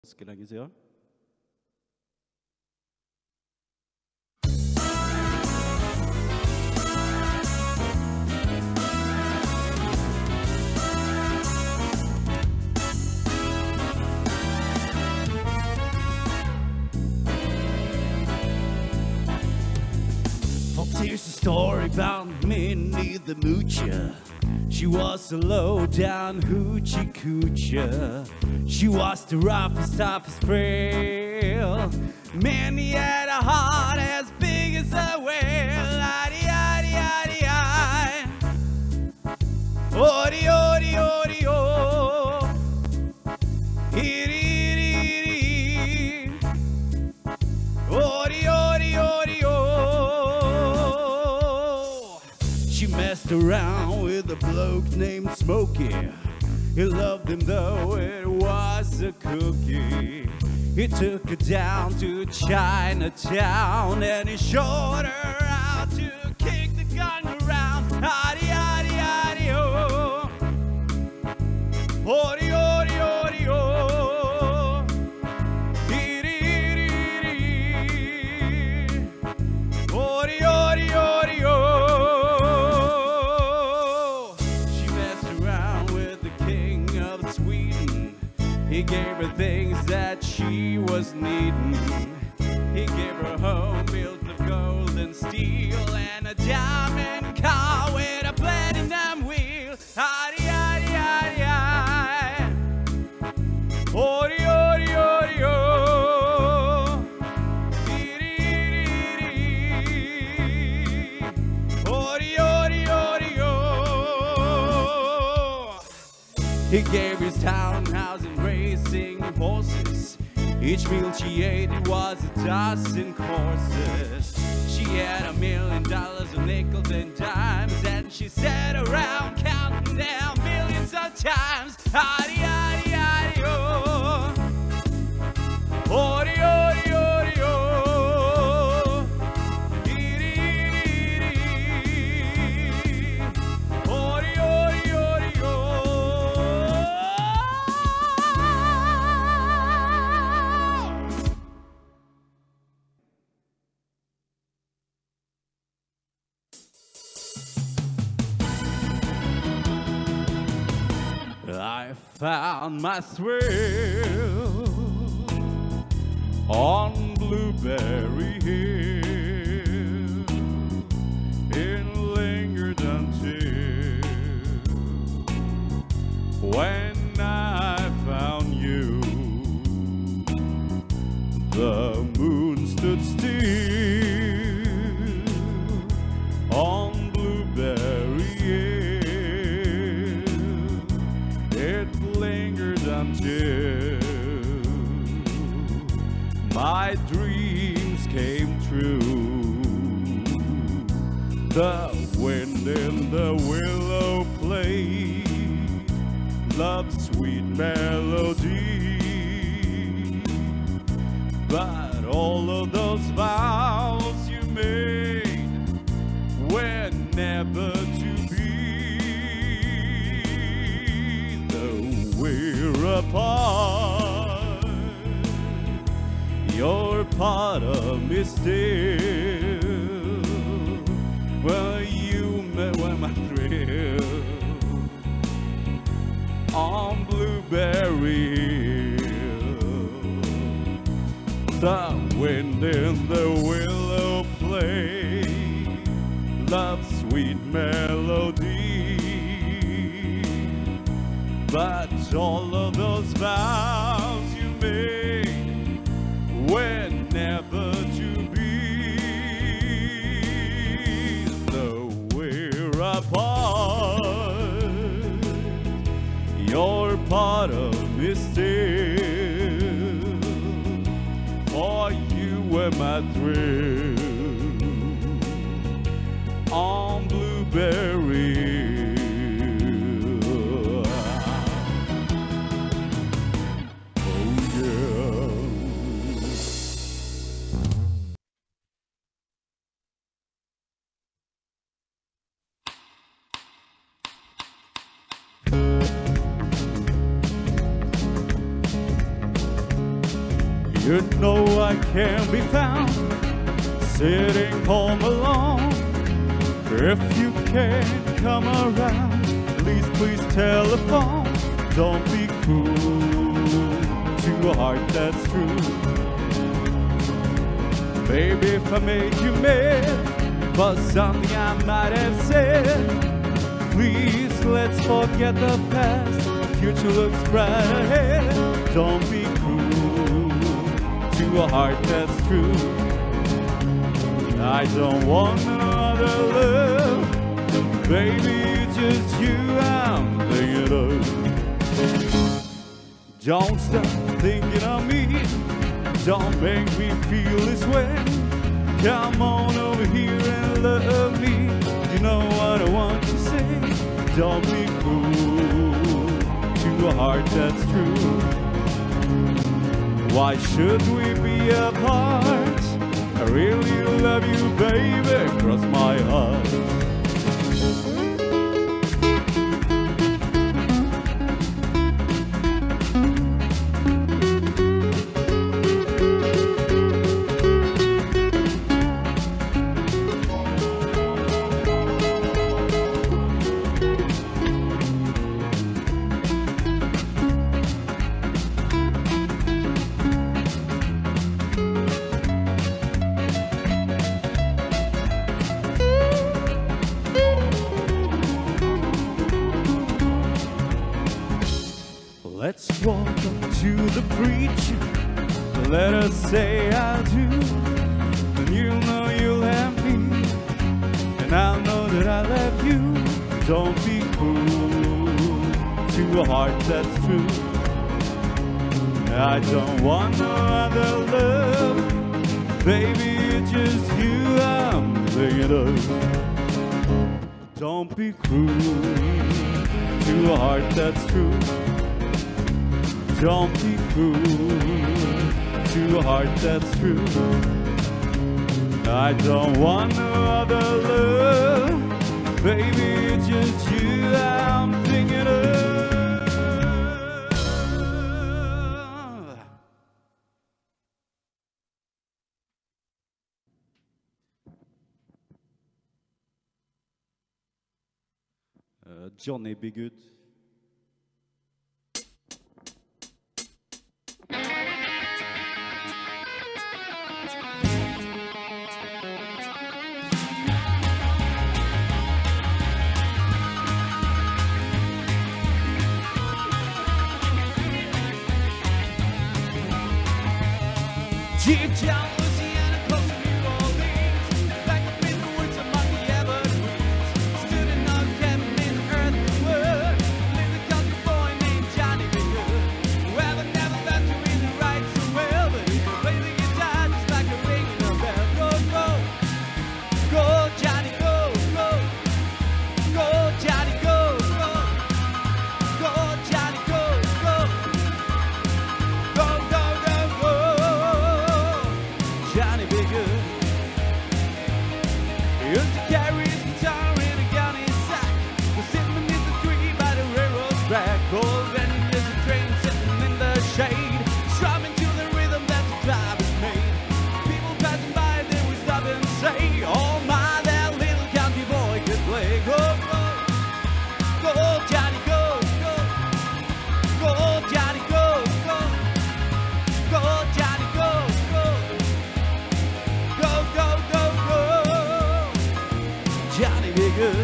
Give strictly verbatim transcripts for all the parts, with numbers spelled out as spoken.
기다리세요. Here's the story about Minnie the Moocher. She was a low-down hoochie coocher. She was the roughest, toughest frail. Minnie had a heart as big as a whale. Addy, addy, addy, addy. Odi, odi, odi, oh. Itty, itty, itty. Odi, odi, odi, oh. She messed around with a bloke named Smokey. He loved him though it was a cookie. He took her down to Chinatown and he showed her how to kick the gun around. Addy, addy, addy, oh. Odi, odi, odi, oh. Itty, itty, itty. Odi, odi, odi, oh. He gave her things that she was needing. He gave her a home built of gold and steel and a diamond car with a platinum wheel. Addy, addy, addy, addy. Odi, odi, odi, oh. Itty, itty, itty. Odi, odi, odi, oh. He gave his townhouse and racing horses. Each meal she ate, it was a dozen courses. She had a million dollars of nickels and dimes, and she sat around counting down millions of times. Addy, addy, addy, oh. Odi, odi, odi, oh. Itty, itty, itty. Odi, odi, odi, oh. I found my thrill on Blueberry Hill and lingered until when I found you. The moon stood still on Blueberry Hill. Lingered until my dreams came true. The wind in the willow played love's sweet melody, but all of those vows you made were never to be. We're apart. You're part of me still. Well, you met when my thrill on Blueberry Hill. The wind in the willow played love's sweet melody, but all of those vows you made were never to be. Though we're apart, you're part of me still. For you were my thrill on Blueberry Hill. You know I can't be found sitting home alone. If you can't come around, please, please telephone. Don't be cruel to a heart that's true. Baby, if I made you mad for something I might have said, please, let's forget the past. The future looks bright ahead. Don't be cruel to a heart that's true. I don't want no other love. Baby, it's just you I'm thinking of. Don't stop thinking of me. Don't make me feel this way. Come on over here and love me. You know what I want to say. Don't be cruel to a heart that's true. Why should we be apart? I really love you, baby, cross my heart. Let's walk up to the preacher. Let us say I do. Then you'll know you'll have me, and I'll know that I love you. Don't be cruel to a heart that's true. I don't want no other love. Baby, it's just you I'm thinking of. Don't be cruel to a heart that's true. Don't be cruel to a heart that's true. I don't want no other love. Baby, it's just you I'm thinking of. Uh, Johnny be good. Deep down Louisiana, close to New Orleans, back up in the woods among the evergreens, stood in our cabin in the earthly wood, lived a country boy named Johnny B. Good. Well, I never learned to read and write so well, but he could play the guitar just like a ringing a bell. Go, go, go, Johnny, go, go, go, Johnny, go, go, go, Johnny, go, go, go, go, go, go. Johnny be good. He used to carry his guitar in a gun in his sack. Was sitting beneath the tree by the railroad track. Cold and there's a train sitting in the shade, strumming to the rhythm that the drivers made. People passing by, they would stop and say, oh my, that little country boy could play. Go, go, go, Johnny, go, go, go, Johnny, go, go, go, Johnny, go, go. Go, go, go, go, Johnny be good.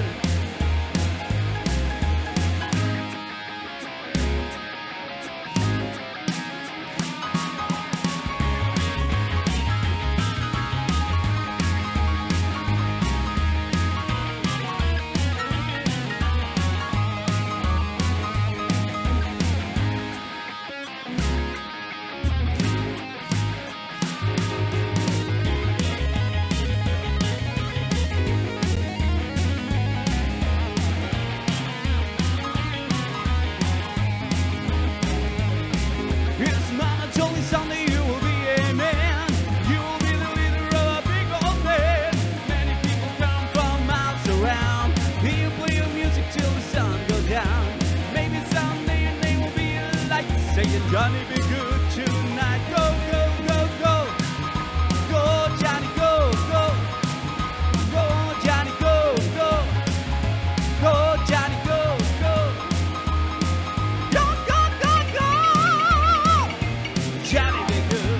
Johnny be good.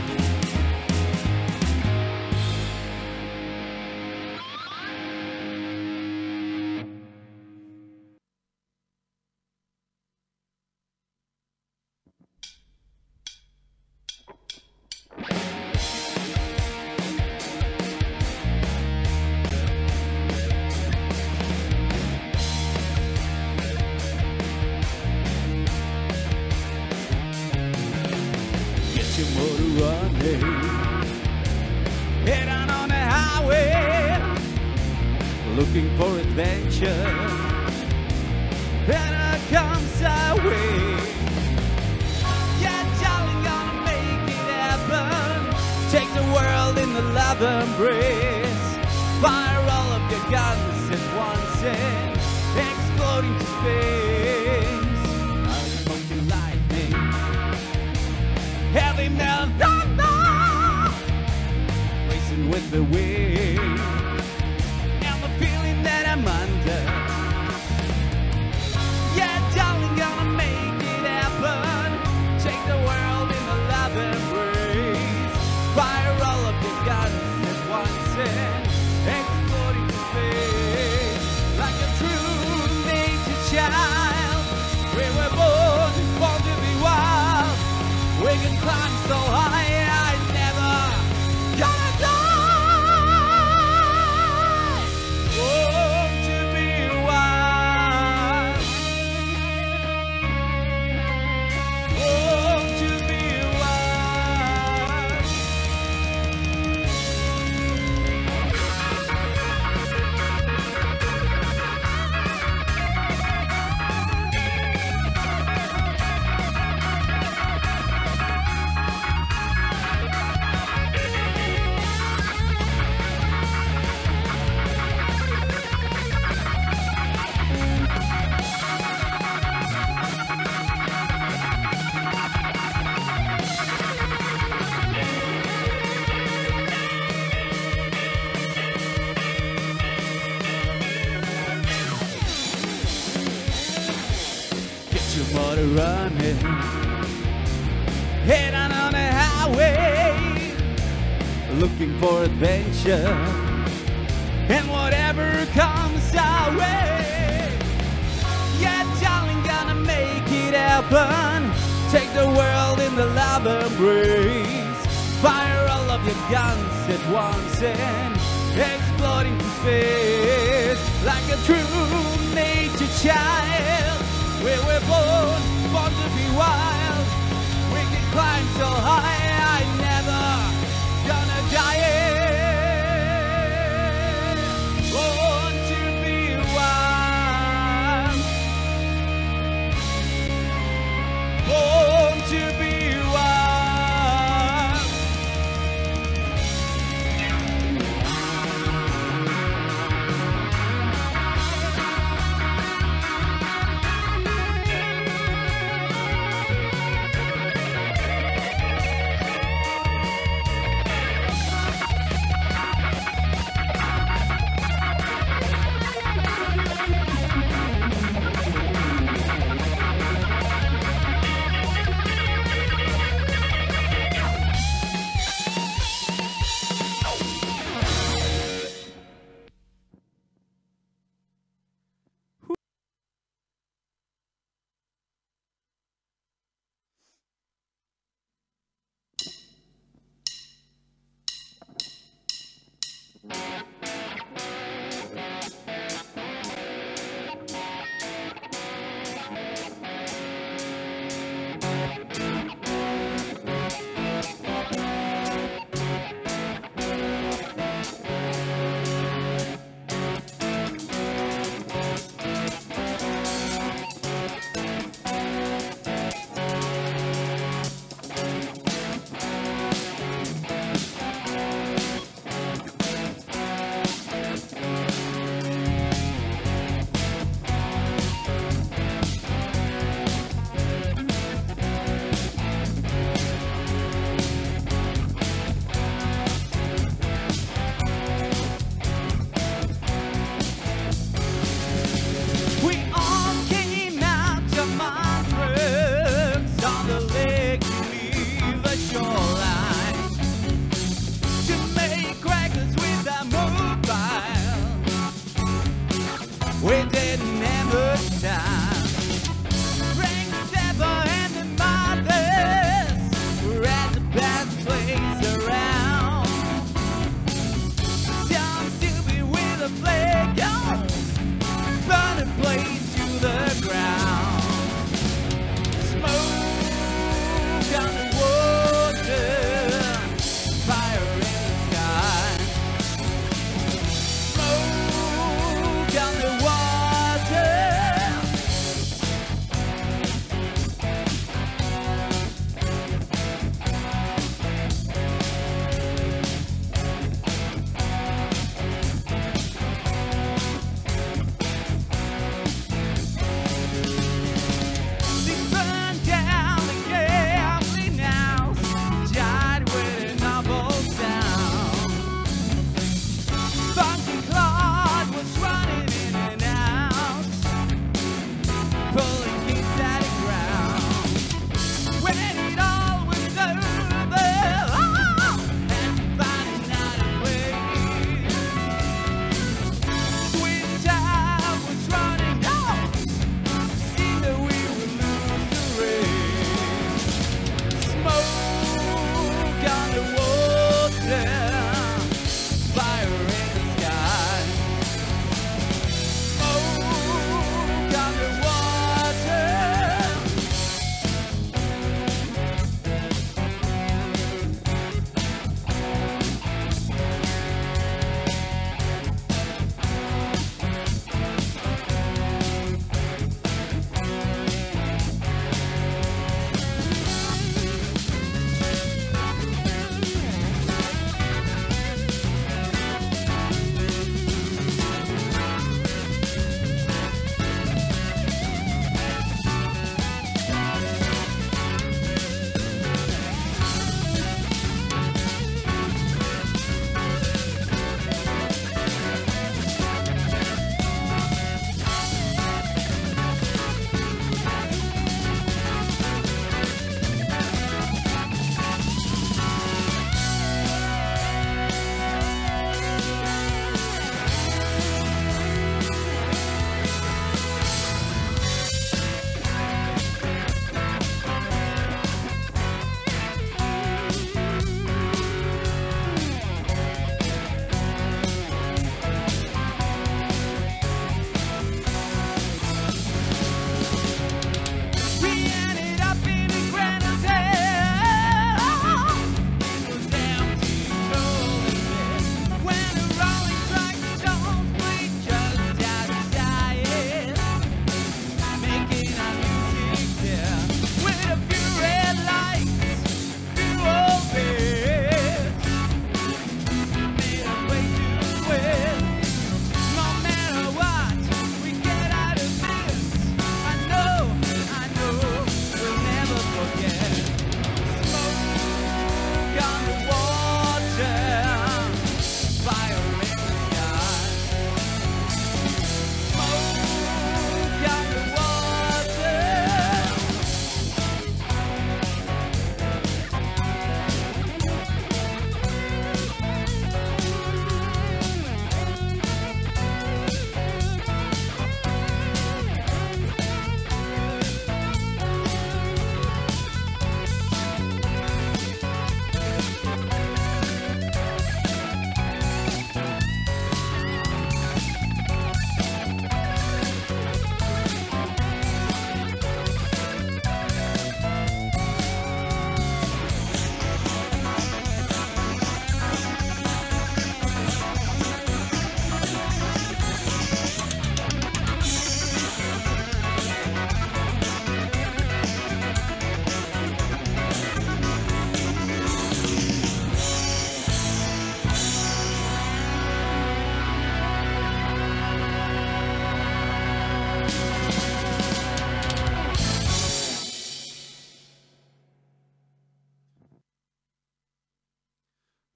Your motor running, head on on the highway, looking for adventure. Better comes our way. Yeah, darling, gonna make it happen. Take the world in the love embrace. Fire all of your guns at once and explode into space. I'm smoking lightning. Heavy metal thunder, racing with the wind, and the feeling that I'm under. Yeah, darling, gonna make it happen. Take the world in the love embrace. Fire all of your guns at once and explode into space. Like a true nature child, we were born, born to be wild. We can climb so high, I never gonna die. Oh, to be wild. Oh, to be wild. Your motor running, head on on the highway, looking for adventure, and whatever comes our way. Yeah, darling, gonna make it happen. Take the world in the love embrace. Fire all of your guns at once and explode into space. Like a true nature child, we were born, born to be wild. We can climb so high, I never gonna die. Born to be wild. Born to be wild.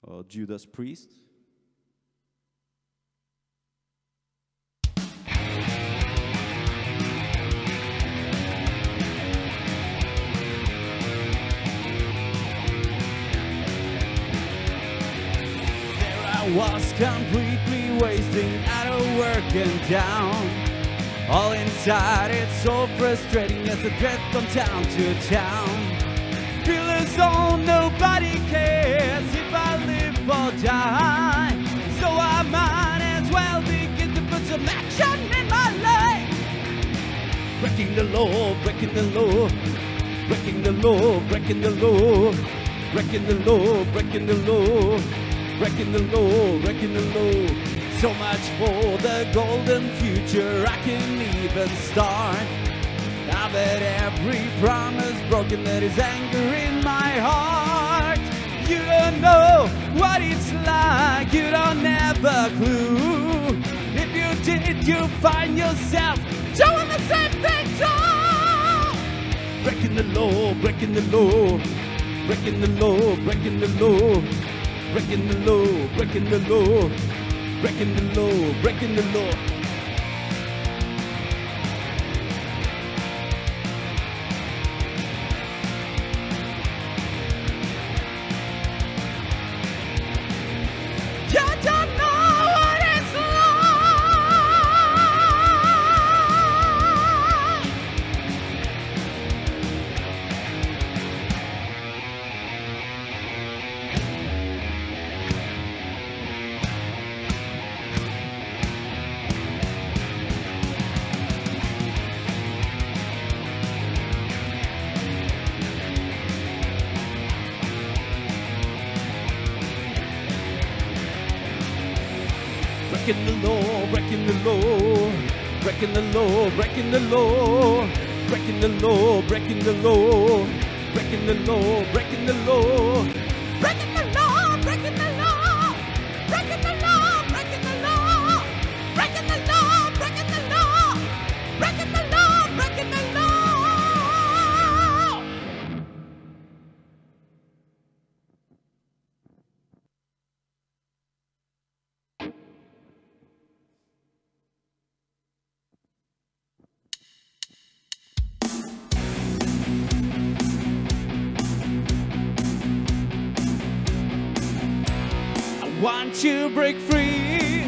uh, Judas Priest. I was completely wasting out of work and down. All inside it's so frustrating as I drift from town to town. Feel as though nobody cares if I live or die. So I might as well begin to put some action in my life. Breaking the law, breaking the law, breaking the law, breaking the law, breaking the law, breaking the law. Breaking the law, breaking the law. So much for the golden future I can even start. I bet every promise broken, there is anger in my heart. You don't know what it's like, you don't have a clue. If you did, you find yourself doing the same thing too. Breaking the law, breaking the law, breaking the law, breaking the law. Breaking the law, breaking the law, breaking the law, breaking the law. You don't know what it's like. Breaking the law, breaking the law, breaking the law, breaking the law, breaking the law, breaking the law, breaking the law, breaking the law, breaking the law, breaking the law, breaking the law, breaking the law, breaking the law, breaking the law, breaking the law, breaking the law. I want to break free.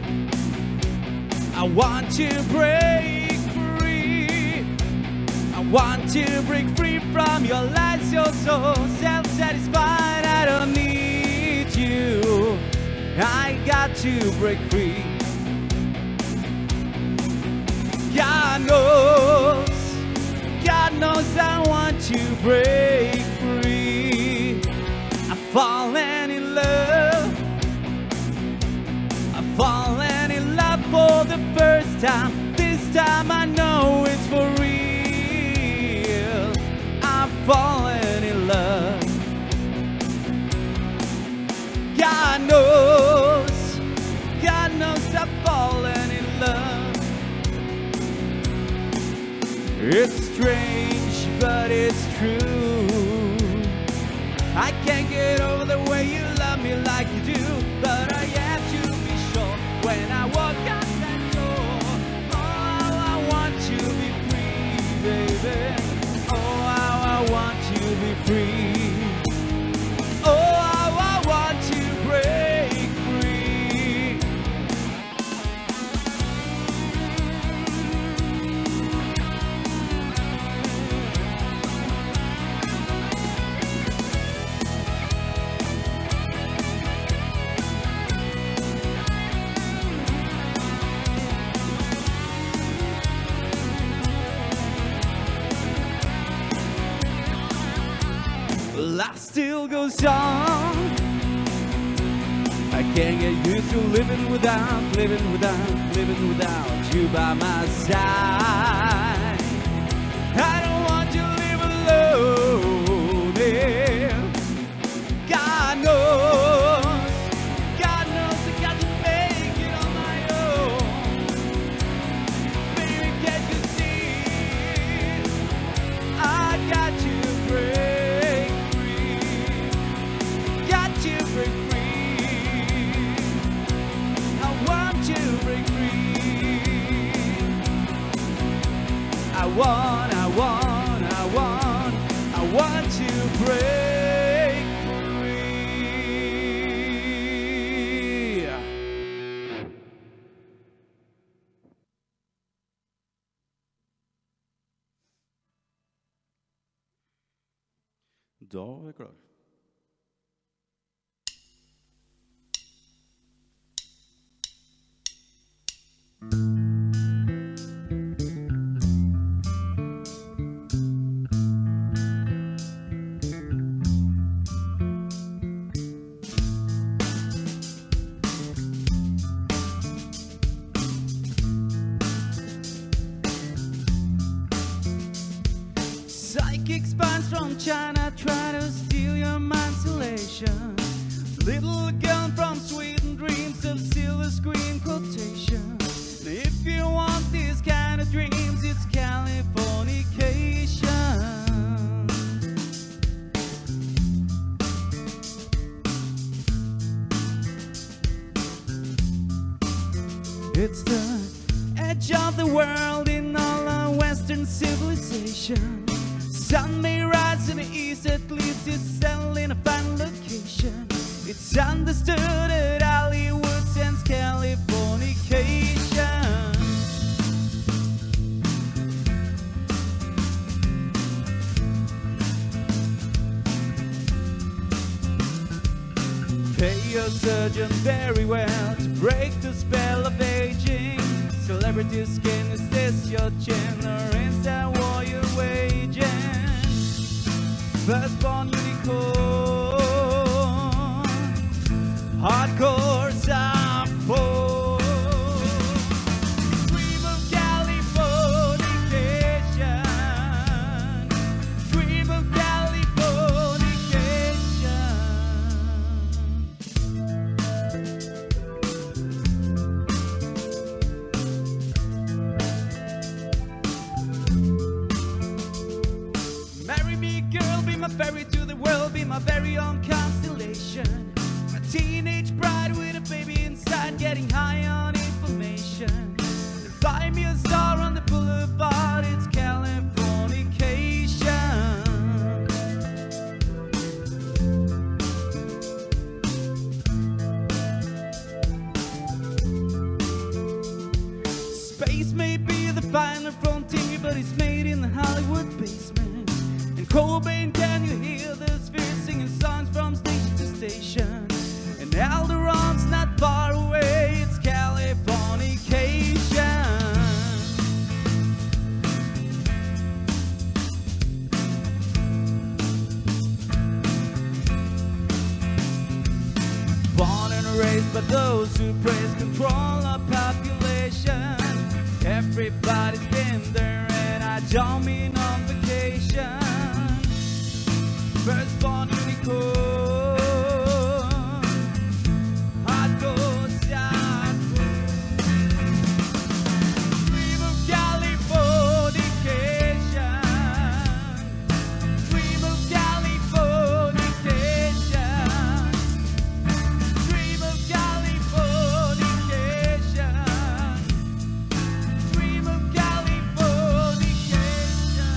I want to break free. I want to break free from your lies. You're so self-satisfied. I don't need you. I got to break free. God knows, God knows I want to break free. I've fallen in love. Fallen in love for the first time. This time I know it's for real. I'm falling in love. God knows, God knows I've fallen in love. It's strange, but it's true. I can't get over the way you love me like you do, but I have to be sure when I walk out that door. Oh, I want to be free, baby. Oh, how I want to be free. Oh, how I want to break free. Life still goes on. I can't get used to living without, living without, living without you by my side. I don't want to live alone. Yeah. God knows, God knows I got to make it on my own. Baby, can't you see? I got to break. Got to break free. Da er vi klar. Psychic spies from China try to steal your mind's elation. Little girl from Sweden dreams of silver screen quotation. If you want these kind of dreams, it's Californication. It's the edge of the world in all our Western civilization. Sun may rise in the east, at least it's settled in a fine location. It's understood that Hollywood sends Californication. Pay your surgeon very well to break the spell of aging. Celebrity skin, is this your chin, or is that war you're waging? Firstborn unicorn, hardcore support. Dream of Californication, dream of Californication. Marry me, girl, be my ferry to the world, be my very own constellation. A teenage bride with a baby inside, getting high on information. And buy me a star on the boulevard, it's Californication. Space may be the final frontier, but it's made in the Hollywood basement. Cobain, can you hear the sphere singing songs from station to station? And Alderon's not far away, it's Californication. Born and raised by those who praise control of population. Everybody's been there, and I don't mean on vacation. Firstborn unicorn, hardcore support. Dream of Californication, dream of Californication, dream of Californication, dream of Californication.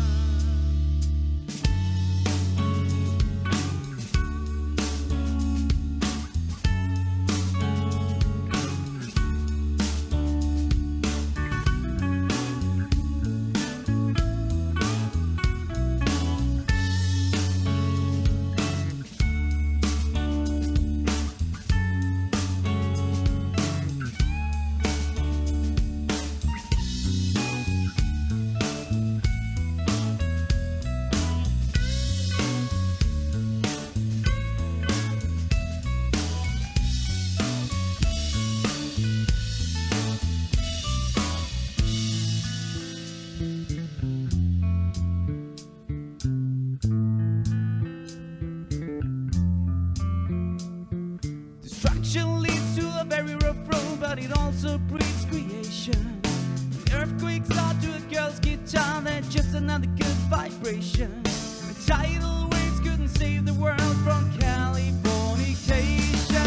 Destruction leads to a very rough road, but it also breeds creation. An earthquake start to a girl's guitar, that's just another good vibration. And tidal waves couldn't save the world from Californication.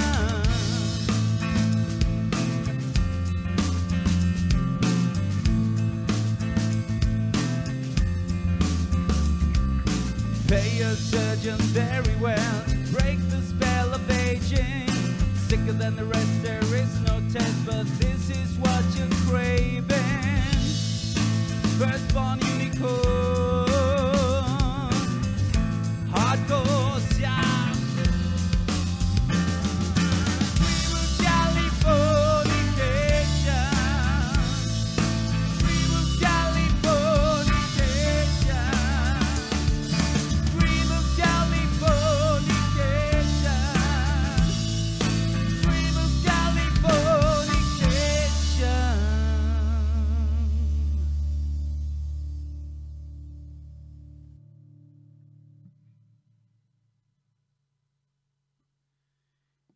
Pay your surgeon very well to break the spell of aging. Sicker than the rest, there is no test, but this is what you're craving. Firstborn unicorn, hard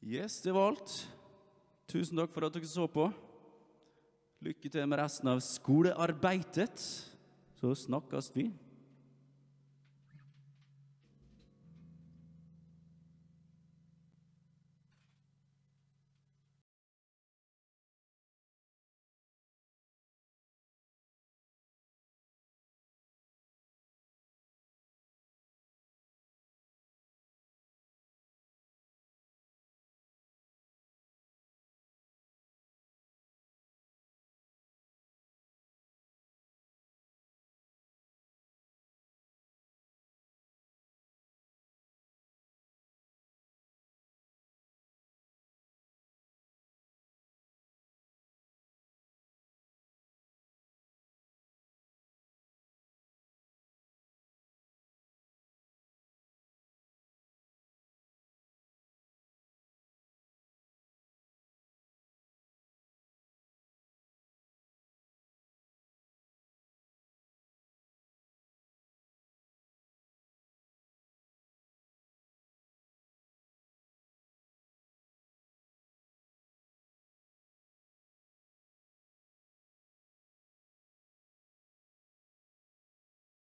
Yes, det var alt. Tusen takk for at dere så på. Lykke til med resten av skolearbeidet. Så snakkes vi.